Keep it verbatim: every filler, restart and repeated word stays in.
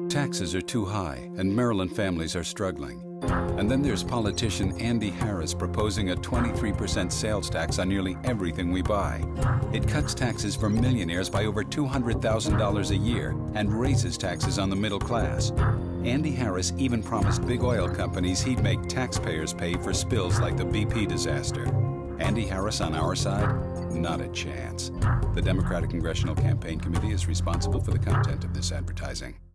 Taxes are too high, and Maryland families are struggling. And then there's politician Andy Harris proposing a twenty-three percent sales tax on nearly everything we buy. It cuts taxes for millionaires by over two hundred thousand dollars a year and raises taxes on the middle class. Andy Harris even promised big oil companies he'd make taxpayers pay for spills like the B P disaster. Andy Harris on our side? Not a chance. The Democratic Congressional Campaign Committee is responsible for the content of this advertising.